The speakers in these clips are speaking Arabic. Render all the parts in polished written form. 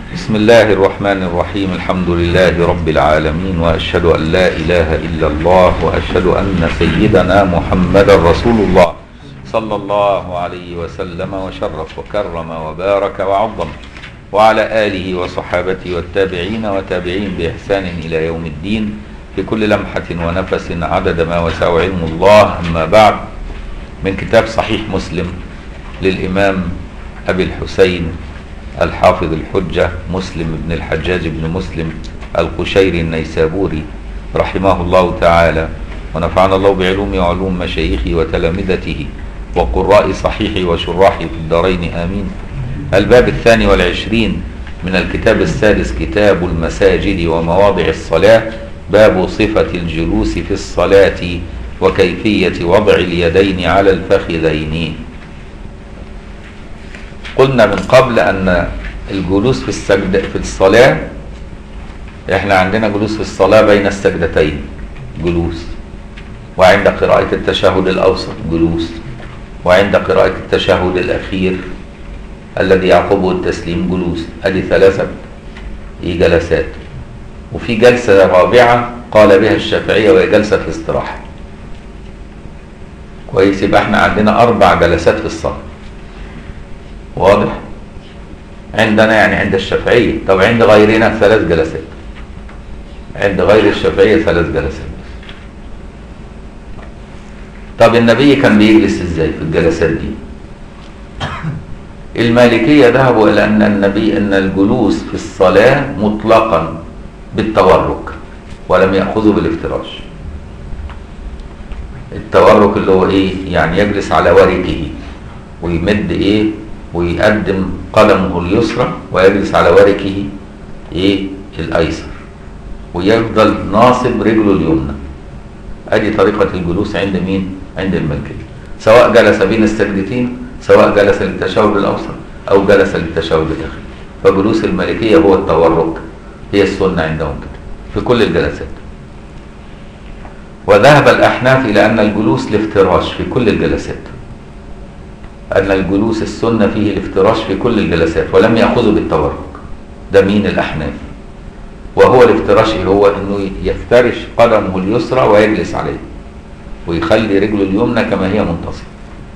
بسم الله الرحمن الرحيم. الحمد لله رب العالمين، وأشهد أن لا إله إلا الله، وأشهد أن سيدنا محمد رسول الله صلى الله عليه وسلم وشرف وكرم وبارك وعظم، وعلى آله وصحابته والتابعين وتابعين بإحسان إلى يوم الدين بكل لمحة ونفس عدد ما وسع علم الله. أما بعد، من كتاب صحيح مسلم للإمام أبي الحسين الحافظ الحجة مسلم بن الحجاج بن مسلم القشيري النيسابوري رحمه الله تعالى، ونفعنا الله بعلوم وعلوم مشايخه وتلامذته وقراء صحيحه وشراحه في الدارين آمين. الباب 22 من الكتاب السادس، كتاب المساجد ومواضع الصلاة، باب صفة الجلوس في الصلاة وكيفية وضع اليدين على الفخذين. قلنا من قبل أن الجلوس في الصلاة، احنا عندنا جلوس في الصلاة بين السجدتين جلوس، وعند قراءة التشهد الأوسط جلوس، وعند قراءة التشهد الأخير الذي يعقبه التسليم جلوس. هذه ثلاثة جلسات. وفي جلسة رابعة قال بها الشافعية وهي جلسة الاستراحة. كويس، يبقى احنا عندنا 4 جلسات في الصلاة. واضح؟ عندنا يعني عند الشافعية. طب عند غيرنا 3 جلسات. عند غير الشافعية 3 جلسات. طب النبي كان بيجلس ازاي في الجلسات دي؟ المالكية ذهبوا إلى أن الجلوس في الصلاة مطلقا بالتورك، ولم يأخذوا بالافتراش. التورك اللي هو ايه؟ يعني يجلس على وركه ويمد ايه؟ ويقدم قدمه اليسرى ويجلس على وركه ايه؟ الايسر، ويفضل ناصب رجله اليمنى. ادي طريقة الجلوس عند مين؟ عند المالكية، سواء جلس بين السجدتين، سواء جلس للتشهد الاوسط او جلس للتشهد الاخير. فجلوس المالكية هو التورك، هي السنة عندهم كده في كل الجلسات. وذهب الأحناف إلى أن الجلوس الافتراش في كل الجلسات، أن الجلوس السنة فيه الافتراش في كل الجلسات، ولم يأخذوا بالتورك. ده مين؟ الأحناف. وهو الافتراش هو أنه يفترش قدمه اليسرى ويجلس عليه، ويخلي رجله اليمنى كما هي منتصبة.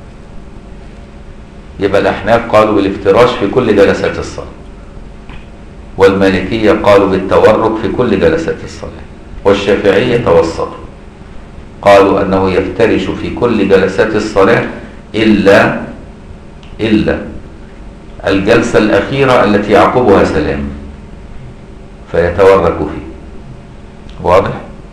يبقى الأحناف قالوا بالافتراش في كل جلسات الصلاة، والمالكية قالوا بالتورك في كل جلسات الصلاة، والشافعية توسطوا قالوا أنه يفترش في كل جلسات الصلاة إلا الجلسة الأخيرة التي يعقبها سلام، فيتورك فيه. واضح؟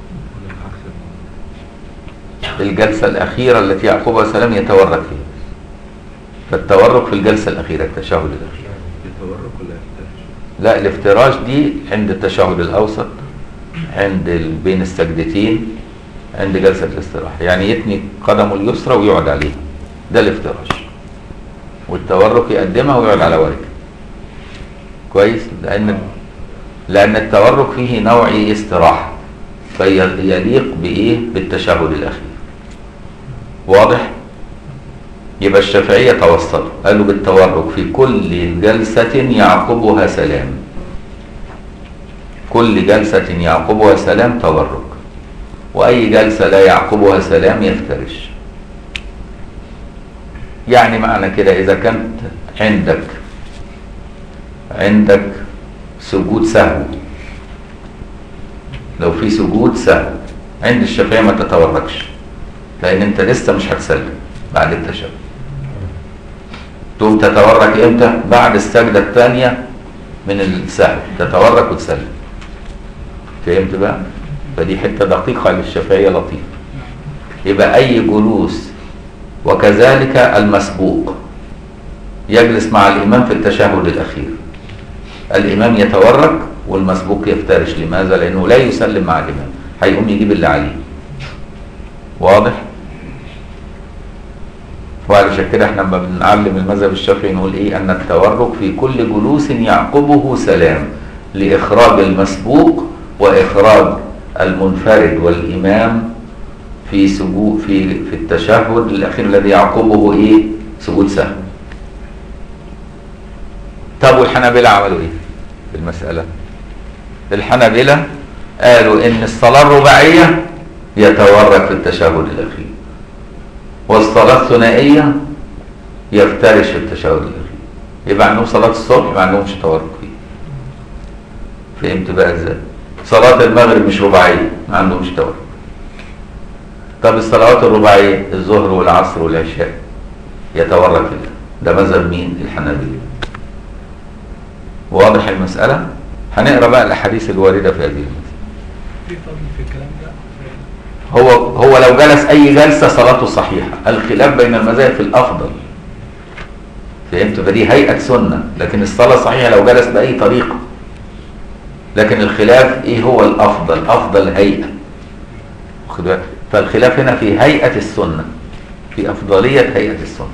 الجلسة الأخيرة التي يعقبها سلام يتورك فيها. فالتورك في الجلسة الأخيرة، التشهد الأخير. التورك ولا الافتراش؟ لا، الافتراش دي عند التشهد الأوسط، عند بين السجدتين، عند جلسة الاستراحة، يعني يتني قدمه اليسرى ويقعد عليها، ده الافتراش. والتورك يقدمها ويقعد على وركه. كويس؟ لأن التورك فيه نوع استراحة، فيليق بإيه؟ بالتشهد الأخير. واضح؟ يبقى الشافعية توسطوا قالوا بالتورك في كل جلسة يعقبها سلام. كل جلسة يعقبها سلام تورك، وأي جلسة لا يعقبها سلام يفترش. يعني معنى كده إذا كانت عندك سجود سهو، لو في سجود سهو عند الشافعية ما تتوركش، لأن أنت لسه مش هتسلم بعد التشهد. تقوم تتورك إمتى؟ بعد السجدة الثانية من السهو تتورك وتسلم. فهمت بقى؟ فدي حتة دقيقة للشافعية لطيفة. يبقى أي جلوس، وكذلك المسبوق يجلس مع الإمام في التشهد الأخير، الإمام يتورك والمسبوق يفترش. لماذا؟ لأنه لا يسلم مع الإمام، هيقوم يجيب اللي عليه. واضح؟ وعلشان كده احنا لما بنعلم المذهب الشافعي نقول ايه؟ أن التورك في كل جلوس يعقبه سلام، لإخراج المسبوق وإخراج المنفرد والإمام في سجود في التشهد الأخير الذي يعقبه ايه؟ سجود سهو. طب والحنابلة عملوا ايه؟ في المسألة؟ الحنابلة قالوا ان الصلاة الرباعية يتورك في التشهد الأخير، والصلاة الثنائية يفترش في التشهد الأخير. يبقى عندهم صلاة الصبح ما عندهمش تورك فيه. فهمت بقى ازاي؟ صلاة المغرب مش رباعية ما عندهمش تورك. طب الصلوات الرباعية الظهر والعصر والعشاء يتورك فيها. ده مذهب مين؟ الحنابلة. واضح المسألة؟ هنقرا بقى الأحاديث الواردة في هذه المسألة. في فضل في الكلام ده. هو لو جلس أي جلسة صلاته صحيحة. الخلاف بين المذاهب في الأفضل. فهمت؟ فدي هيئة سنة، لكن الصلاة صحيحة لو جلس بأي طريقة. لكن الخلاف إيه هو الأفضل؟ أفضل هيئة. فالخلاف هنا في هيئة السنة، في أفضلية هيئة السنة.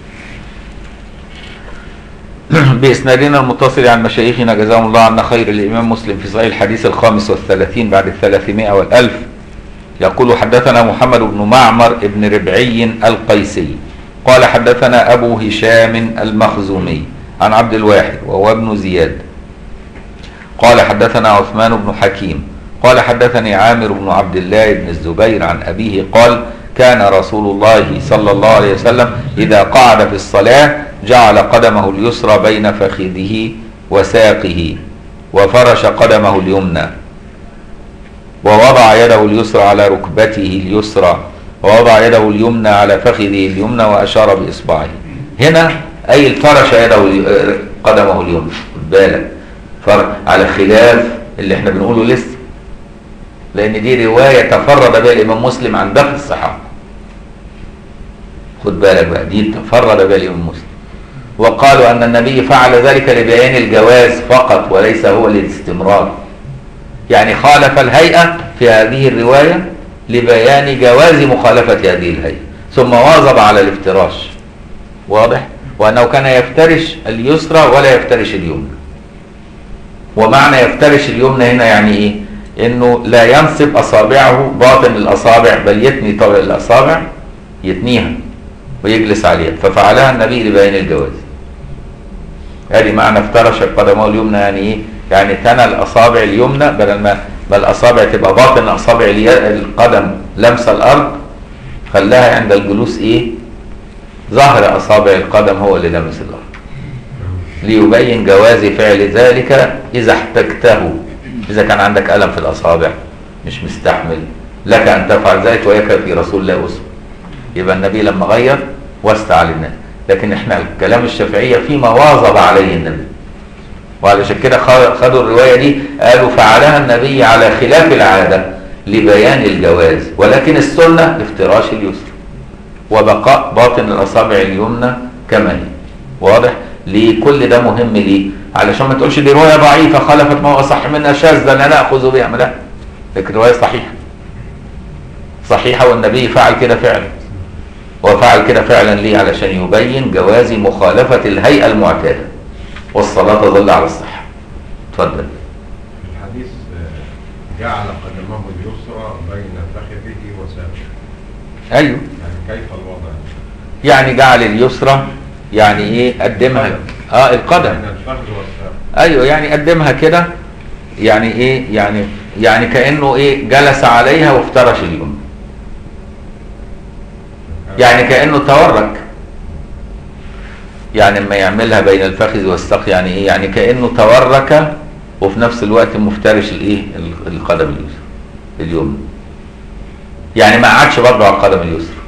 بإسنادنا المتصل عن مشايخنا جزاهم الله عنا خير، الإمام مسلم في صحيح الحديث 35 بعد 300 والألف يقول: حدثنا محمد بن معمر بن ربعي القيسي قال حدثنا أبو هشام المخزومي عن عبد الواحد وهو ابن زياد قال حدثنا عثمان بن حكيم قال حدثني عامر بن عبد الله بن الزبير عن أبيه قال: كان رسول الله صلى الله عليه وسلم إذا قعد في الصلاة جعل قدمه اليسرى بين فخذه وساقه وفرش قدمه اليمنى ووضع يده اليسرى على ركبته اليسرى ووضع يده اليمنى على فخذه اليمنى وأشار بإصبعه. هنا أي فرش يده قدمه اليمنى. خد بالك على خلاف اللي احنا بنقوله لسه، لأن دي رواية تفرد بها الإمام مسلم عن باقي الصحابة. خد بالك بقى، دي تفرد بها الإمام مسلم، وقالوا أن النبي فعل ذلك لبيان الجواز فقط وليس هو للاستمرار. يعني خالف الهيئة في هذه الرواية لبيان جواز مخالفة هذه الهيئة، ثم واظب على الافتراش. واضح؟ وأنه كان يفترش اليسرى ولا يفترش اليمنى. ومعنى يفترش اليمنى هنا يعني إيه؟ إنه لا ينصب أصابعه باطن الأصابع، بل يتني طبع الأصابع، يتنيها ويجلس عليها، ففعلها النبي لبيان الجواز. هذه معنى افترش قدمه اليمنى، يعني ايه؟ يعني تنى الاصابع اليمنى بدل ما الاصابع تبقى باطن اصابع القدم لمس الارض، خلاها عند الجلوس ايه؟ ظهر اصابع القدم هو اللي لمس الارض، ليبين جواز فعل ذلك اذا احتجته. اذا كان عندك الم في الاصابع مش مستحمل لك ان تفعل ذلك، ويكفي رسول الله اسوه. يبقى النبي لما غير وسع للناس، لكن احنا الكلام الشافعية فيما واظب عليه النبي، وعلشان كده خدوا الرواية دي قالوا فعلها النبي على خلاف العادة لبيان الجواز، ولكن السنة افتراش اليسر وبقاء باطن الأصابع اليمنى كما هي. واضح؟ ليه كل ده مهم؟ ليه؟ علشان ما تقولش دي رواية ضعيفة خالفت ما هو صح منها شاذة لا نأخذ بها. لا، لكن رواية صحيحة صحيحة، والنبي فعل كده فعلا، وفعل كده فعلا ليه؟ علشان يبين جواز مخالفة الهيئة المعتادة، والصلاة تظل على الصحة. اتفضل. الحديث جعل قدمه اليسرى بين فخذه وساقه. ايوه. يعني كيف الوضع؟ يعني جعل اليسرى يعني ايه؟ قدمها القدم. بين الفخذ والساق. ايوه، يعني قدمها كده، يعني ايه؟ يعني كأنه ايه؟ جلس عليها وافترش اليمنى، يعني كأنه تورك. يعني لما يعملها بين الفخذ والساق يعني ايه؟ يعني كأنه تورك وفي نفس الوقت مفترش الايه؟ القدم اليسرى اليمنى، يعني ما قعدش برضه على القدم اليسرى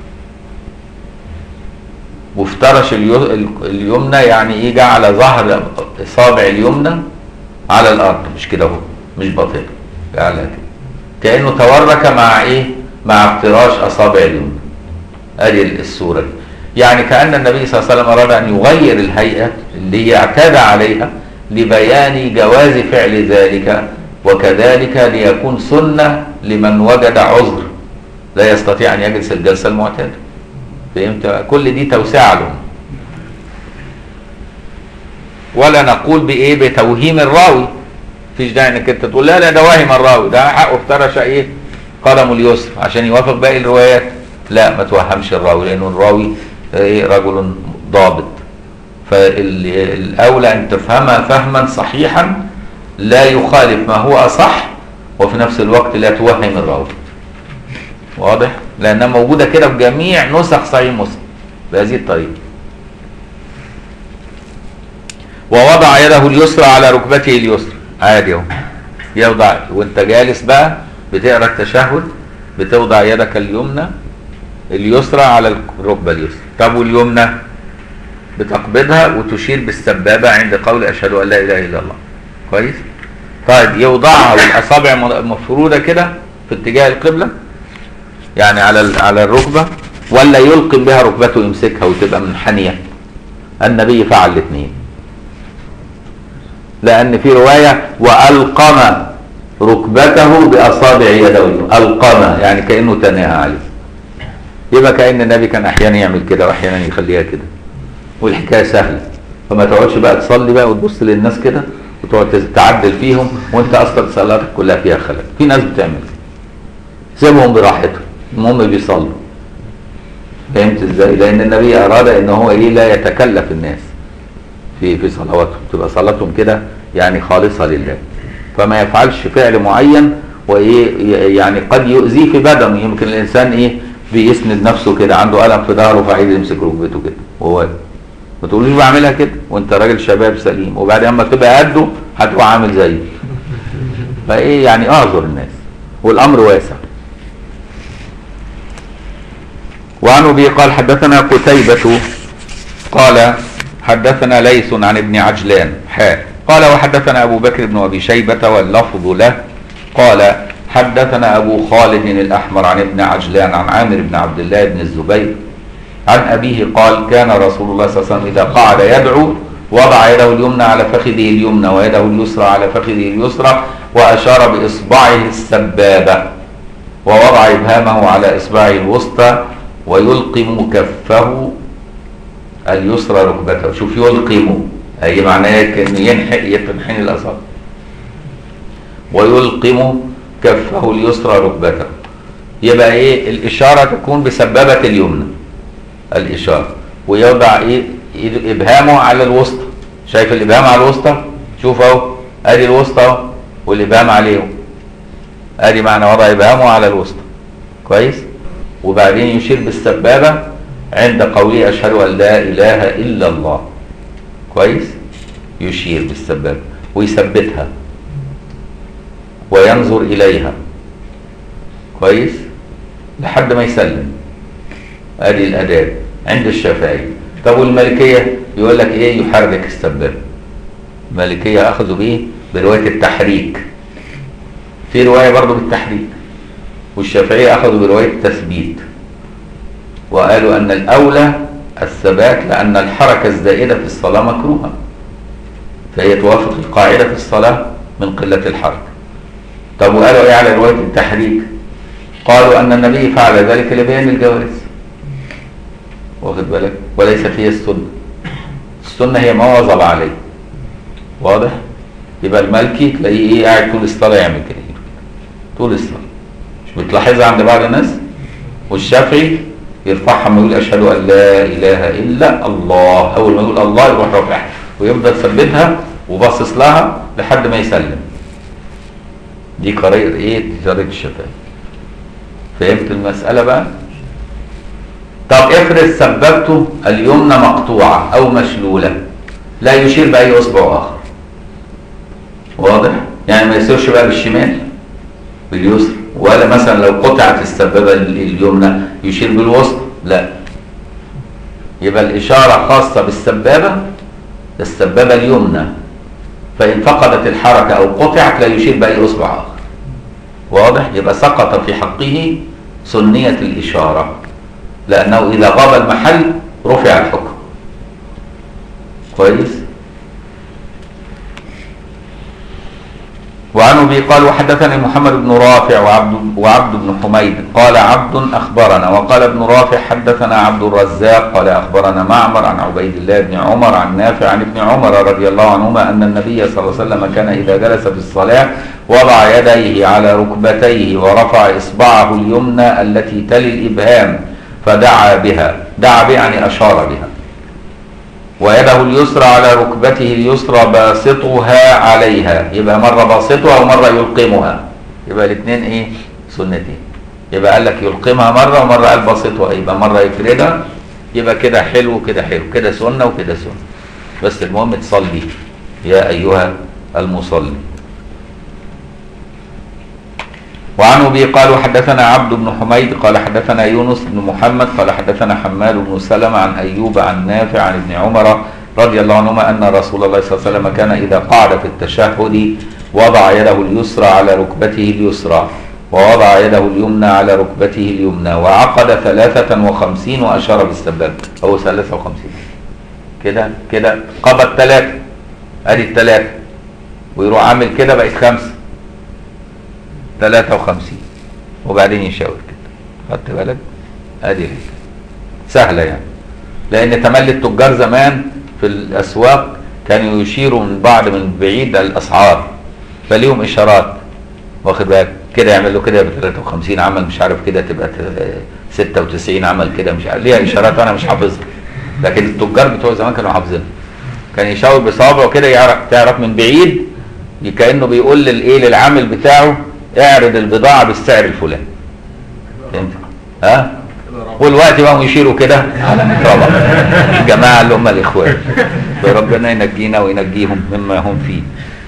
وافترش اليمنى، يعني ايه؟ جعل ظهر اصابع اليمنى على الارض، مش كده اهو، مش باطنه، جعلها كده كأنه تورك مع ايه؟ مع افتراش اصابع اليمنى. ادي الصورة دي. يعني كأن النبي صلى الله عليه وسلم أراد أن يغير الهيئة اللي اعتاد عليها لبيان جواز فعل ذلك، وكذلك ليكون سنة لمن وجد عذر لا يستطيع أن يجلس الجلسة المعتادة. فهمت؟ كل دي توسعة لهم. ولا نقول بإيه؟ بتوهيم الراوي. فيش داعي انك انت تقول لا ده واهم الراوي، ده حقه افترش ايه؟ قدمه اليسرى عشان يوافق باقي الروايات. لا، ما توهمش الراوي، لأنه الراوي رجل ضابط، فالأولى أن تفهمها فهما صحيحا لا يخالف ما هو أصح وفي نفس الوقت لا توهم الراوي. واضح؟ لأنها موجودة كده في جميع نسخ صحيح مسلم بهذه الطريقة. ووضع يده اليسرى على ركبته اليسرى، عادي اهو يوضع وانت جالس بقى بتقرا التشهد، بتوضع يدك اليسرى على الركبه اليسرى. طب واليمنى بتقبضها وتشير بالسبابه عند قول اشهد ان لا اله الا الله. كويس؟ طيب يوضعها والاصابع مفروده كده في اتجاه القبله، يعني على الركبه، ولا يلقم بها ركبته يمسكها وتبقى منحنيه؟ النبي فعل الاثنين، لأن في رواية وألقم ركبته بأصابع يده، ألقم يعني كأنه تناها عليه. يبقى كأن النبي كان أحيانا يعمل كده وأحيانا يخليها كده، والحكاية سهلة. فما تقعدش بقى تصلي بقى وتبص للناس كده وتقعد تعدل فيهم وأنت أصلا صلاتك كلها فيها خلل. في ناس بتعمل كده، سيبهم براحتهم، المهم بيصلوا. فهمت ازاي؟ لأن النبي أراد إن هو لا يتكلف الناس في صلواتهم، تبقى صلاتهم كده يعني خالصة لله، فما يفعلش فعل معين يعني قد يؤذيه في بدنه. يمكن الانسان بيسند نفسه كده، عنده ألم في ظهره فعايز يمسك ركبته كده وهو، ما تقولوش بعملها كده وانت راجل شباب سليم، وبعدين اما تبقى قده هتبقى عامل زيه. يعني اعذر الناس والامر واسع. وعن ابي قال حدثنا قتيبة قال حدثنا ليث عن ابن عجلان قال وحدثنا أبو بكر بن أبي شيبة واللفظ له قال حدثنا أبو خالد الأحمر عن ابن عجلان عن عامر بن عبد الله بن الزبير عن أبيه قال كان رسول الله صلى الله عليه وسلم إذا قعد يدعو وضع يده اليمنى على فخذه اليمنى ويده اليسرى على فخذه اليسرى وأشار بإصبعه السبابة ووضع إبهامه على إصبعه الوسطى ويلقم كفه اليسرى ركبته. شوف يلقم أي معناه كأنه ينحني الأصابع، ويلقم كفه اليسرى ركبته. يبقى الإشارة تكون بسبابة اليمنى الإشارة، ويوضع إبهامه على الوسطى. شايف الإبهام على الوسطى؟ شوف اهو، ادي الوسطى اهو والإبهام عليه، ادي معنى وضع إبهامه على الوسطى. كويس؟ وبعدين يشير بالسبابة عند قوله أشهد أن لا إله إلا الله. كويس؟ يشير بالسبابة ويثبتها وينظر إليها. كويس؟ لحد ما يسلم. ادي الأداب عند الشافعي. طب والمالكية يقول لك يحرك السبابة. المالكية أخذوا برواية التحريك، في رواية برضو بالتحريك، والشافعية أخذوا برواية التثبيت، وقالوا أن الأولى الثبات لأن الحركة الزائدة في الصلاة مكروهة، فهي توافق القاعدة في الصلاة من قلة الحركة. طب وقالوا على رواية التحريك؟ قالوا أن النبي فعل ذلك لبيان الجواز، واخد بالك، وليست هي السنة. السنة هي ما واظب عليه. واضح؟ يبقى المالكي تلاقيه قاعد طول الصلاة يعمل كده طول الصلاة، مش بتلاحظها عند بعض الناس. والشافعي يرفعها لما يقول أشهد أن لا إله إلا الله، أول ما يقول الله يروح رافعها ويفضل ثبتها وباصص لها لحد ما يسلم. دي قرية دي طريقة الشافعي. فهمت المسألة بقى؟ طب افرض سببته اليمنى مقطوعة أو مشلولة، لا يشير بأي أصبع آخر. واضح؟ يعني ما يصيرش بقى بالشمال باليسر، ولا مثلا لو قطعت السبابة اليمنى يشير بالوسط، لا. يبقى الإشارة خاصة بالسبابة، السبابة اليمنى، فإن فقدت الحركة أو قطعت لا يشير بأي أصبع آخر. واضح؟ يبقى سقط في حقه سنية الإشارة، لأنه إذا غاب المحل رفع الحكم. كويس؟ وعن أبي قال وحدثني محمد بن رافع وعبد بن حميد قال عبد أخبرنا، وقال ابن رافع حدثنا عبد الرزاق قال أخبرنا معمر عن عبيد الله بن عمر عن نافع عن ابن عمر رضي الله عنهما أن النبي صلى الله عليه وسلم كان إذا جلس في الصلاة وضع يديه على ركبتيه ورفع إصبعه اليمنى التي تلي الإبهام فدعا بها. دعا بها يعني أشار بها. ويده اليسرى على ركبته اليسرى باسطها عليها، يبقى مرة باسطها ومرة يلقمها، يبقى الاثنين ايه؟ سنتين. يبقى قال لك يلقمها مرة ومرة قال باسطها، يبقى مرة يفردها، يبقى كده حلو وكده حلو، كده سنة وكده سنة. بس المهم تصلي يا أيها المصلي. وعن أبي قالوا حدثنا عبد بن حميد قال حدثنا يونس بن محمد قال حدثنا حماد بن سلمة عن أيوب عن نافع عن ابن عمر رضي الله عنهما أن رسول الله صلى الله عليه وسلم كان إذا قعد في التشهد وضع يده اليسرى على ركبته اليسرى ووضع يده اليمنى على ركبته اليمنى وعقد 53 وأشار بالسبابة. هو 53 كده قبض 3 ادي ال3 ويروح عامل كده بقت 5 53 وبعدين يشاور كده. خدت بالك؟ ادي سهله يعني، لان تملي التجار زمان في الاسواق كانوا يشيروا من بعض من بعيد الاسعار، فليهم اشارات، واخد بالك؟ كده يعمل له كده ب 53 عمل مش عارف كده تبقى 96 عمل كده مش عارف ليها اشارات انا مش حافظها، لكن التجار بتوع زمان كانوا حافظينها. كان يشاور بصوابعه كده تعرف من بعيد كانه بيقول للعامل بتاعه اعرض البضاعه بالسعر الفلاني. فهمت؟ ها؟ والوقت بقوا يشيروا كده على طبعا الجماعه اللي هم الاخوان، فربنا ينجينا وينجيهم مما هم فيه.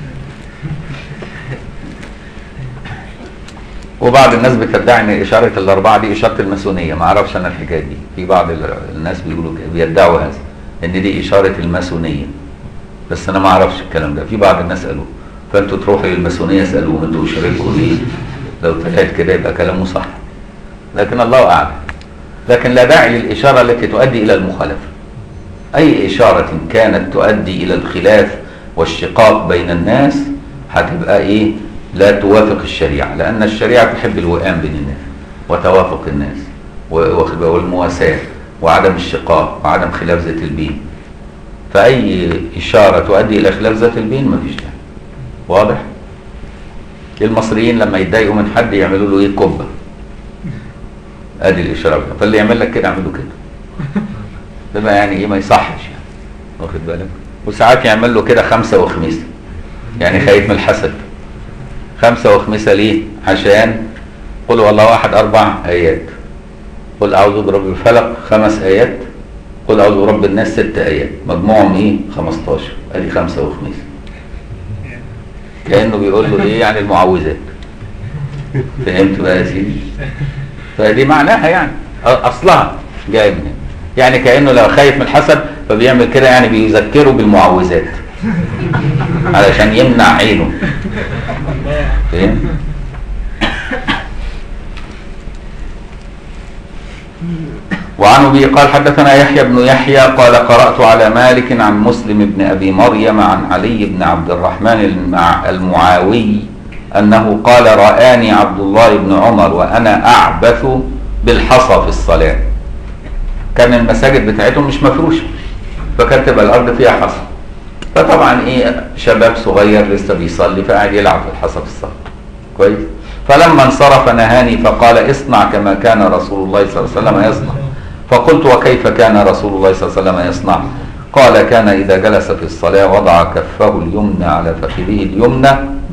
وبعض الناس بتدعي ان اشاره الاربعه دي اشاره الماسونيه، ما اعرفش انا الحكايه دي، في بعض الناس بيقولوا بيدعوا هذا ان دي اشاره الماسونيه، بس انا ما اعرفش الكلام ده، في بعض الناس قالوه، فانتوا تروحوا للماسونيه اسالوهم انتوا اشارتكم ايه، لو طلعت كده يبقى كلامه صح، لكن الله اعلم. لكن لا داعي للاشاره التي تؤدي الى المخالفه. اي اشاره كانت تؤدي الى الخلاف والشقاق بين الناس هتبقى ايه؟ لا توافق الشريعه، لان الشريعه تحب الوئام بين الناس وتوافق الناس والمواساه وعدم الشقاق وعدم خلاف ذات البين. فاي اشاره تؤدي الى خلاف ذات البين مفيش داعي. واضح؟ المصريين لما يتضايقوا من حد يعملوا له ايه؟ كبه. ادي الاشاره بتاعته، فاللي يعمل لك كده اعمل له كده. ده يعني ايه؟ ما يصحش يعني، واخد بالك؟ وساعات يعمل له كده 5 وخميسه، يعني خايف من الحسد. 5 وخميسه ليه؟ عشان قل هو الله احد 4 ايات، قل اعوذ برب الفلق 5 ايات، قل اعوذ برب الناس 6 ايات، مجموعهم ايه؟ 15. ادي 5 وخميسه. كانه بيقول له ايه؟ يعني المعوذات. فهمت بقى يا سيدي؟ فدي معناها يعني اصلها جاي من هنا، يعني كانه لو خايف من الحسد فبيعمل كده، يعني بيذكره بالمعوذات علشان يمنع عينه. فهم؟ وعن ابي قال حدثنا يحيى بن يحيى قال قرأت على مالك عن مسلم بن ابي مريم عن علي بن عبد الرحمن المعاوي انه قال رآني عبد الله بن عمر وانا اعبث بالحصى في الصلاة. كان المساجد بتاعتهم مش مفروشة، فكانت تبقى الارض فيها حصى، فطبعا ايه شباب صغير لسه بيصلي فقاعد يلعب في الحصى في الصلاة. كويس؟ فلما انصرف نهاني فقال اصنع كما كان رسول الله صلى الله عليه وسلم يصنع. فقلت وكيف كان رسول الله صلى الله عليه وسلم يصنع؟ قال كان إذا جلس في الصلاة وضع كفه اليمنى على فخذه اليمنى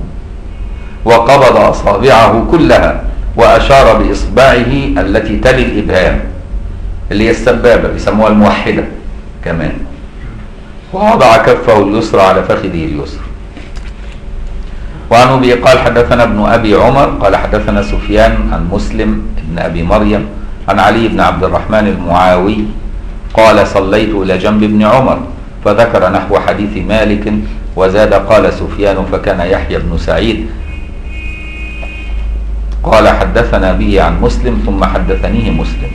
وقبض أصابعه كلها وأشار بإصبعه التي تلي الإبهام اللي هي السبابة بيسموها الموحدة كمان، ووضع كفه اليسرى على فخذه اليسرى. وعن أبي قال حدثنا ابن أبي عمر قال حدثنا سفيان عن مسلم بن أبي مريم عن علي بن عبد الرحمن المعاوي قال صليت إلى جنب ابن عمر فذكر نحو حديث مالك وزاد قال سفيان فكان يحيى بن سعيد قال حدثنا به عن مسلم ثم حدثنيه مسلم.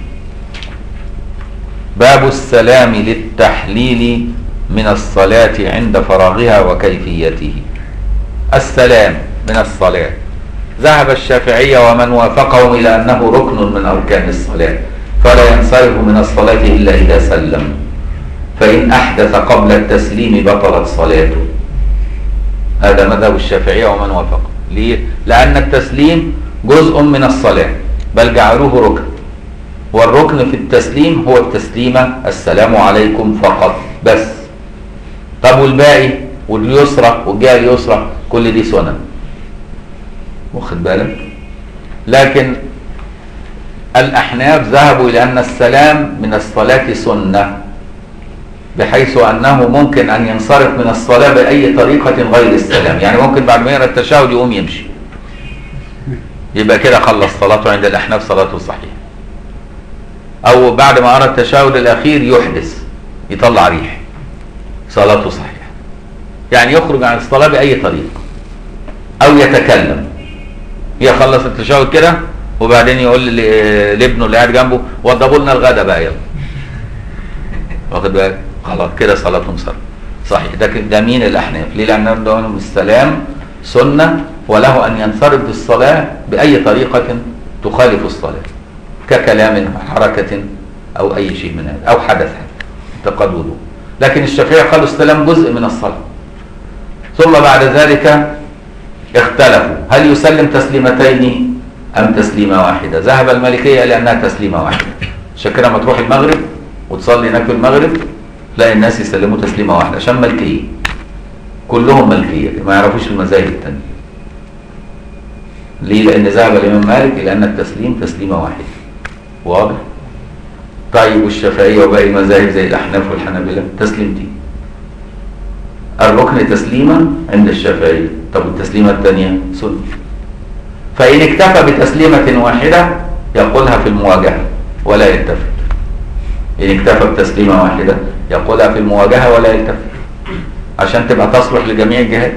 باب السلام للتحليل من الصلاة عند فراغها وكيفيته. السلام من الصلاة ذهب الشافعية ومن وافقهم إلى أنه ركن من أركان الصلاة، فلا ينصرف من الصلاة إلا إذا سلم، فإن أحدث قبل التسليم بطلت صلاته. هذا مذهب الشافعية ومن وافق. ليه؟ لأن التسليم جزء من الصلاة، بل جعلوه ركن، والركن في التسليم هو التسليمة السلام عليكم فقط بس، طب والباقي واليسرى والجهه اليسرى كل دي سنن، واخد بالك؟ لكن الأحناف ذهبوا إلى أن السلام من الصلاة سنة، بحيث أنه ممكن أن ينصرف من الصلاة بأي طريقة غير السلام. يعني ممكن بعد ما يقرأ التشهد يقوم يمشي، يبقى كده خلص صلاته عند الأحناف، صلاته صحيحة. أو بعد ما قرأ التشهد الأخير يحدث، يطلع ريح، صلاته صحيحة. يعني يخرج عن الصلاة بأي طريقة، أو يتكلم، يخلص التشهد كده وبعدين يقول لابنه اللي قاعد جنبه وضبوا لنا الغدا بقى يلا، واخد بالك؟ خلاص كده صلاته صحيحة صحيح. ده مين؟ الأحناف. ليه؟ لأن عندهم السلام سنة، وله أن ينصرف بالصلاة بأي طريقة تخالف الصلاة، ككلام، حركة، أو أي شيء من هذا، أو حدث انتقد وضوء. لكن الشافعية قالوا السلام جزء من الصلاة. ثم بعد ذلك اختلفوا هل يسلم تسليمتين أم تسليمة واحدة. ذهب المالكية إلى أنها تسليمة واحدة. عشان كده لما تروح المغرب وتصلي هناك في المغرب تلاقي الناس يسلموا تسليمة واحدة، عشان ملكية، كلهم ملكية، ما يعرفوش المذاهب التانية. ليه؟ لأن ذهب الإمام مالك إلى أن التسليم تسليمة واحدة. واضح؟ طيب والشافعية وباقي المذاهب زي الأحناف والحنابلة تسليمتين. الركن تسليمة عند الشافعية، طب التسليمة الثانية سنة. فإن اكتفى بتسليمة واحدة يقولها في المواجهة ولا يلتفت. إن اكتفى بتسليمة واحدة يقولها في المواجهة ولا يلتفت، عشان تبقى تصلح لجميع الجهات.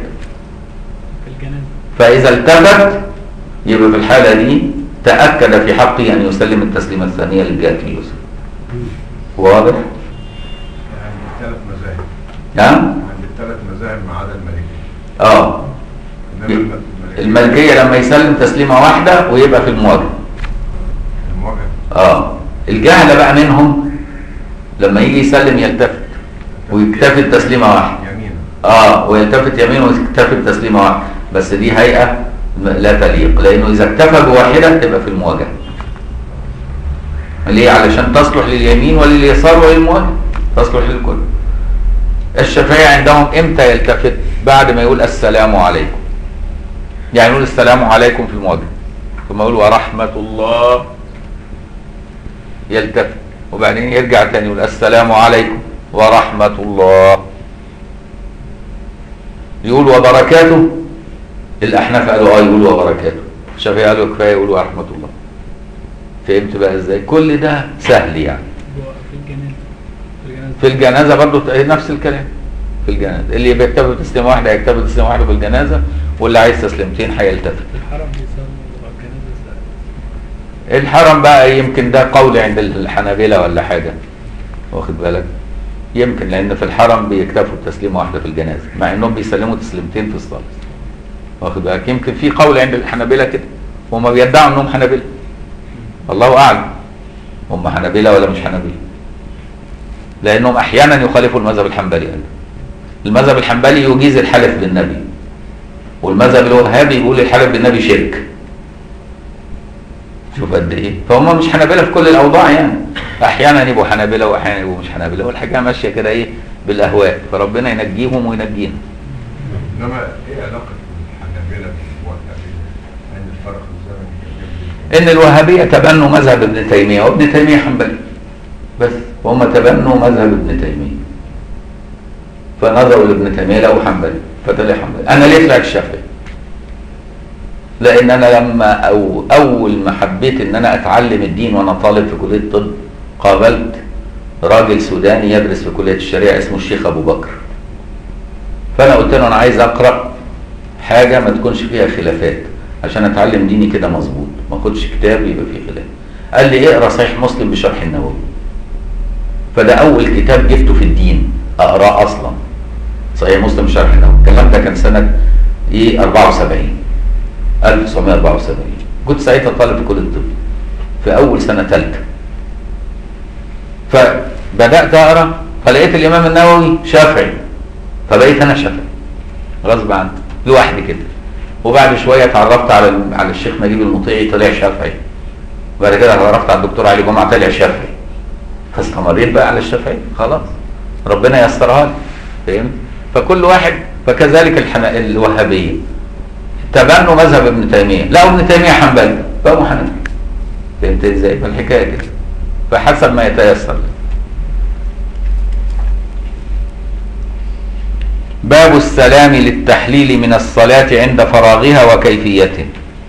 فإذا التفت يبقى في الحالة دي تأكد في حقه أن يسلم التسليمة الثانية للجهة اليسرى. واضح؟ يعني ثلاث مذاهب. نعم؟ عند الثلاث مذاهب ما عدا المالكية. إنما المالكية لما يسلم تسليمة واحدة ويبقى في المواجهة. الجهلة بقى منهم لما يجي يسلم يلتفت ويكتفي بتسليمة واحدة. يمين. ويلتفت يمين ويكتفي بتسليمة واحدة، بس دي هيئة لا تليق، لأنه إذا اكتفى بواحدة تبقى في المواجهة. ليه؟ علشان تصلح لليمين ولليسار وللمواجهة، تصلح للكل. الشافعية عندهم امتى يلتفت؟ بعد ما يقول السلام عليكم. يعني يقول السلام عليكم في المواجهة، ثم يقول ورحمة الله، يلتفت، وبعدين يرجع تاني يقول السلام عليكم ورحمة الله. يقول وبركاته. الأحناف قالوا يقول وبركاته، الشافعية قالوا كفاية يقول ورحمة الله. فهمت بقى ازاي؟ كل ده سهل يعني. في الجنازة برضه نفس الكلام. في الجنازة اللي بيكتفي بتسليمة واحدة هيكتفي بتسليمة واحدة في الجنازة، واللي عايز تسليمتين هيلتفت. الحرم بيصلوا الجنازة ازاي؟ الحرم بقى يمكن ده قول عند الحنابلة ولا حاجة، واخد بالك؟ يمكن لأن في الحرم بيكتفوا بتسليمة واحدة في الجنازة، مع إنهم بيسلموا تسليمتين في الصلاة، واخد بالك؟ يمكن في قول عند الحنابلة كده، وهم بيدعوا إنهم حنابلة. الله أعلم هم حنابلة ولا مش حنابلة، لأنهم أحيانا يخالفوا المذهب الحنبلي. المذهب الحنبلي يجيز الحلف بالنبي، والمذهب الوهابي يقول الحلف بالنبي شرك. شوف قد ايه. فهم مش حنابلة في كل الاوضاع يعني، احيانا يبقوا حنابلة واحيانا يبقوا مش حنابلة، والحاجه ماشيه كده ايه بالاهواء، فربنا ينجيهم وينجينا. انما ايه علاقه الحنابلة بالوهابية؟ عند الفرق الزمني ان الوهابيه تبنوا مذهب ابن تيميه، وابن تيميه حنبلي بس، وهم تبنوا مذهب ابن تيميه، فنظروا لابن تيميه لقوا حنبلي فطلع حنبلي. انا ليه طلعت الشافعي؟ لان انا لما اول ما حبيت ان انا اتعلم الدين وانا طالب في كليه الطب، قابلت راجل سوداني يدرس في كليه الشريعه اسمه الشيخ ابو بكر. فانا قلت له انا عايز اقرا حاجه ما تكونش فيها خلافات عشان اتعلم ديني كده مظبوط، ما اخدش كتاب يبقى فيه خلاف. قال لي اقرا صحيح مسلم بشرح النووي. فده اول كتاب جبته في الدين اقراه اصلا، صحيح مسلم بشرح النووي. الكلام ده كان سنه 74 1974. كنت ساعتها طالب في كليه الطب في اول سنه ثالثه. فبدات اقرا فلقيت الامام النووي شافعي، فبقيت انا شافعي غصب عني لوحدي كده. وبعد شويه اتعرفت على الشيخ نجيب المطيعي طلع شافعي. وبعد كده اتعرفت على الدكتور علي جمعه طلع شافعي. فاستمريت بقى على الشافعي، خلاص ربنا ييسرها لي، فهمت؟ فكل واحد، فكذلك الوهابية تبنوا مذهب ابن تيمية، لا ابن تيمية حنبلي فهو حنبلي. فهمت ازاي؟ فالحكاية كده، فحسب ما يتيسر. باب السلام للتحليل من الصلاة عند فراغها وكيفيته.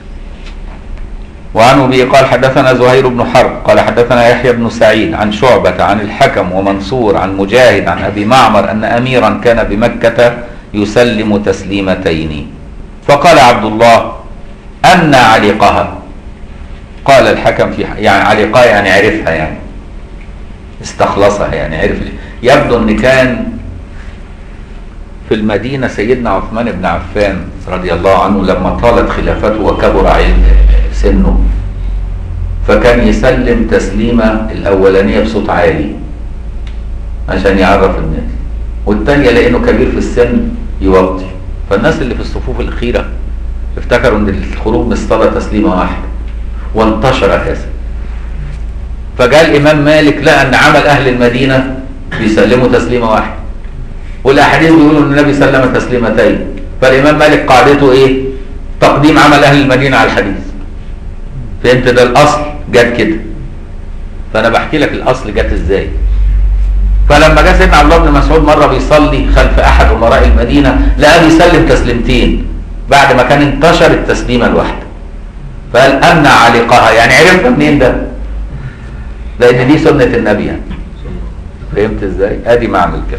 وعن أبي قال حدثنا زهير بن حرب قال حدثنا يحيى بن سعيد عن شعبة عن الحكم ومنصور عن مجاهد عن أبي معمر أن أميرا كان بمكة يسلم تسليمتين، فقال عبد الله أن علقها؟ قال الحكم في يعني علقها يعني عرفها، يعني استخلصها، يعني عرف. يبدو أن كان في المدينة سيدنا عثمان بن عفان رضي الله عنه لما طالت خلافته وكبر سنه، فكان يسلم تسليمة الأولانية بصوت عالي عشان يعرف الناس، والتانية لأنه كبير في السن يوطي. فالناس اللي في الصفوف الأخيرة افتكروا أن الخروج من الصلاة تسليمة واحدة، وانتشر هذا. فجاء الإمام مالك لقى أن عمل أهل المدينة بيسلموا تسليمة واحدة، والأحاديث بيقولوا أن النبي سلم تسليمتين. فالإمام مالك قاعدته إيه؟ تقديم عمل أهل المدينة على الحديث. فهمت؟ ده الأصل جت كده. فأنا بحكي لك الأصل جت إزاي. فلما جاء سيدنا عبد الله بن مسعود مرة بيصلي خلف أحد أمراء المدينة لقى بيسلم تسليمتين بعد ما كان انتشر التسليمة الواحدة، فقال أن علقها، يعني عرفنا منين ده؟ لأن دي سنة النبي يعني. فهمت إزاي؟ أدي معنى كده.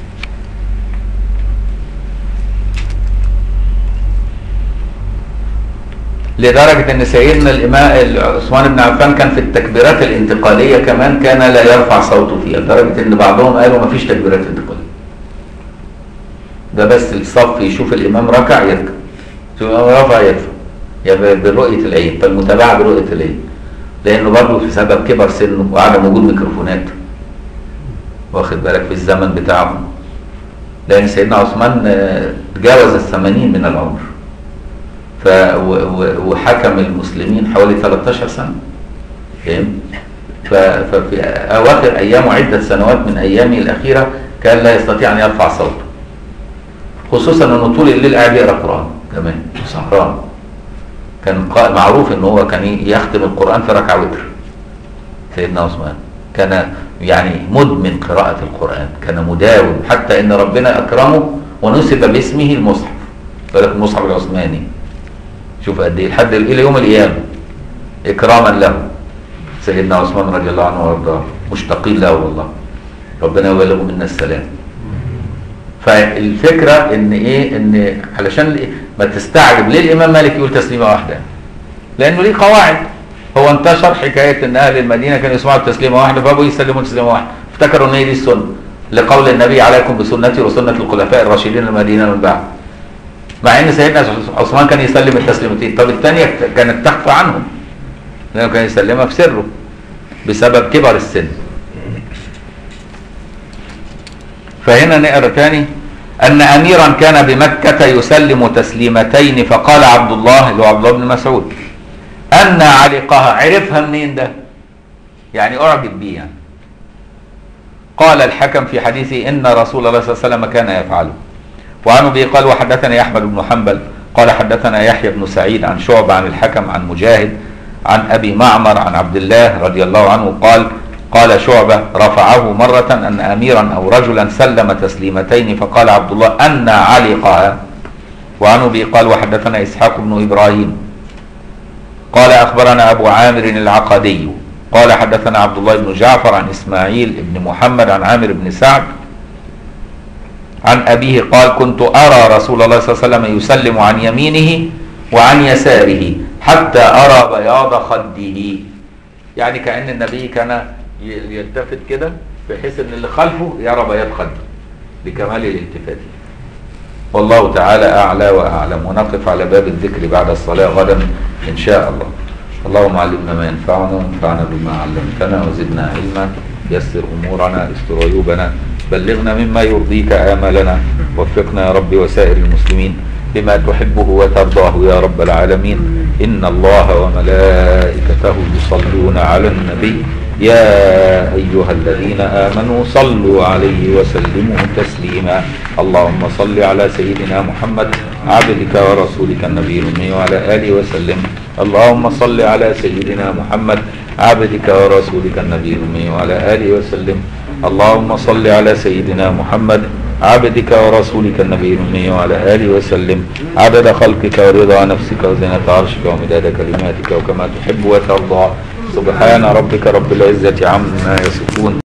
لدرجة ان سيدنا الامام عثمان بن عفان كان في التكبيرات الانتقالية كمان كان لا يرفع صوته فيها، لدرجة ان بعضهم قالوا ما فيش تكبيرات انتقالية، ده بس الصف يشوف الامام ركع يركع، شوف الامام رفع يرفع، يعني برؤية العين، فالمتابعة برؤية العين، لانه برضه بسبب كبر سنه وعدم وجود ميكروفونات، واخد بالك، في الزمن بتاعهم، لان سيدنا عثمان تجاوز 80 من العمر، وحكم المسلمين حوالي 13 سنة. فهم؟ ففي أواخر أيامه عدة سنوات من أيامه الأخيرة كان لا يستطيع أن يرفع صوته، خصوصا أنه طول الليل قاعد يقرأ قرآن كمان سهران. كان معروف أنه هو كان يختم القرآن في ركعة وتر. سيدنا عثمان كان يعني مدمن قراءة القرآن، كان مداوم، حتى أن ربنا أكرمه ونسب باسمه المصحف، فلك المصحف العثماني. شوف قد ايه لحد الى يوم القيامه اكراما له سيدنا عثمان رضي الله عنه وارضاه، مشتاقين له والله، ربنا يبلغه منا السلام. فالفكره ان ايه، ان علشان ما تستعجب ليه الامام مالك يقول تسليمه واحده، لانه ليه قواعد. هو انتشر حكايه ان اهل المدينه كانوا يسمعوا تسليمه واحده فابوا يسلموا تسليمه واحده، افتكروا ان هي دي السنه، لقول النبي عليكم بسنتي وسنه الخلفاء الراشدين المدينه من بعد، مع ان سيدنا عثمان كان يسلم التسليمتين. طب الثانيه كانت تخفى عنهم لانه كان يسلمها في سره بسبب كبر السن. فهنا نقرا ثاني ان اميرا كان بمكه يسلم تسليمتين، فقال عبد الله اللي هو عبد الله بن مسعود ان علقها، عرفها منين ده؟ يعني اعجب بيه يعني. قال الحكم في حديثه ان رسول الله صلى الله عليه وسلم كان يفعله. وعن ابي قال وحدثنا احمد بن حنبل قال حدثنا يحيى بن سعيد عن شعبة عن الحكم عن مجاهد عن ابي معمر عن عبد الله رضي الله عنه قال شعبة رفعه مرة ان اميرا او رجلا سلم تسليمتين، فقال عبد الله ان علقها. وعن ابي قال وحدثنا اسحاق بن ابراهيم قال اخبرنا ابو عامر العقدي قال حدثنا عبد الله بن جعفر عن اسماعيل بن محمد عن عامر بن سعد عن أبيه قال كنت أرى رسول الله صلى الله عليه وسلم يسلم عن يمينه وعن يساره حتى أرى بياض خده، يعني كأن النبي كان يلتفت كده بحيث أن اللي خلفه يرى بياض خده لكمال الالتفات. والله تعالى أعلى وأعلم. ونقف على باب الذكر بعد الصلاة غدا إن شاء الله. اللهم علمنا ما ينفعنا وانفعنا بما علمتنا وزدنا علما، يسر أمورنا، استر عيوبنا، بلغنا مما يرضيك آمالنا، وفقنا يا رب وسائر المسلمين بما تحبه وترضاه يا رب العالمين. إن الله وملائكته يصلون على النبي يا أيها الذين آمنوا صلوا عليه وسلموا تسليما. اللهم صل على سيدنا محمد عبدك ورسولك النبي الأمي وعلى آله وسلم. اللهم صل على سيدنا محمد عبدك ورسولك النبي الأمي وعلى آله وسلم. اللهم صل على سيدنا محمد عبدك ورسولك النبي الأمي وعلى آله وسلم. عدد خلقك ورضا نفسك وزنة عرشك ومداد كلماتك وكما تحب وترضى. سبحان ربك رب العزة عما يصفون.